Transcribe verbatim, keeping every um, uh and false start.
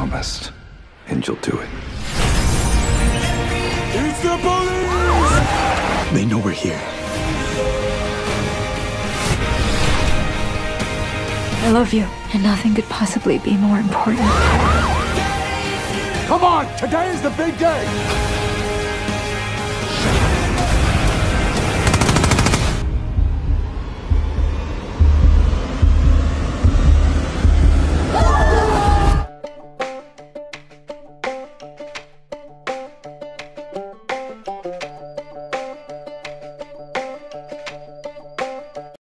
promised, and you'll do it. It's the police! They know we're here. I love you, and nothing could possibly be more important. Come on, today is the big day!